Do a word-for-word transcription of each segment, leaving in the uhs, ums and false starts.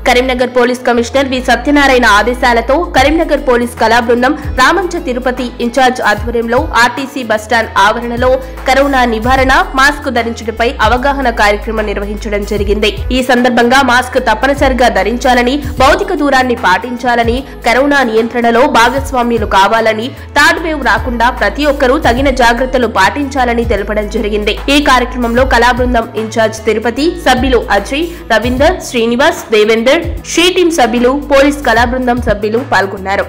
Karimnagar police commissioner V Satyanarayana ఆదేశాలతో Karimnagar police కళా బృందం రామంచ తిరుపతి ఇన్ఛార్జ్ ఆధ్వర్యంలో ఆర్టీసీ బస్టాండ్ ఆవరణలో కరోనా నివారణ మాస్క్ ధరించడంపై అవగాహన కార్యక్రమం నిర్వహించడం జరిగింది। ఈ సందర్భంగా మాస్క్ తప్పనిసరిగా ధరించాలని, భౌతిక దూరాన్ని పాటించాలని, కరోనా నియంత్రణలో భాగస్వామ్యులు కావాలని, థర్డ్ వేవ్ రాకుండా ప్రతి ఒక్కరూ తగిన జాగ్రత్తలు పాటించాలని తెలపడం జరిగింది। ఈ కార్యక్రమంలో కళా బృందం ఇన్ఛార్జ్ తిరుపతి సభ్యులు అజయ్, రవీందర్, శ్రీనివాస్, దేవేందర్, షీ టీం సభ్యులు, పోలీస్ కళా బృందం సభ్యులు పాల్గొన్నారు।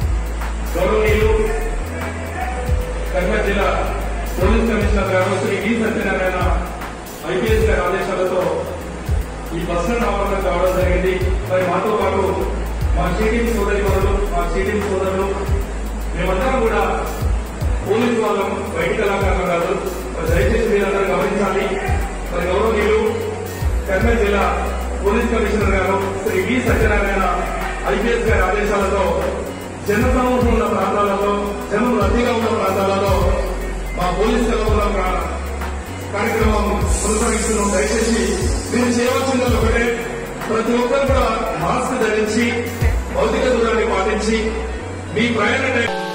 కర్నూలు జిల్లా పోలీస్ కమిషనర్ గారు శ్రీ వి సత్యనారాయణ ఐపీఎస్ గారి ఆదేశాలతో జన సమూహం ఉన్న ప్రాంతాలలో, జనం రద్దీగా ఉన్న ప్రాంతాలలో మా పోలీస్ కార్యక్రమం కొనసాగిస్తున్నాం। దయచేసి మీరు చేయవలసింది ఒకటే, ప్రతి ఒక్కరు కూడా మాస్క్ ధరించి, భౌతిక దూరాన్ని పాటించి మీ ప్రయాణ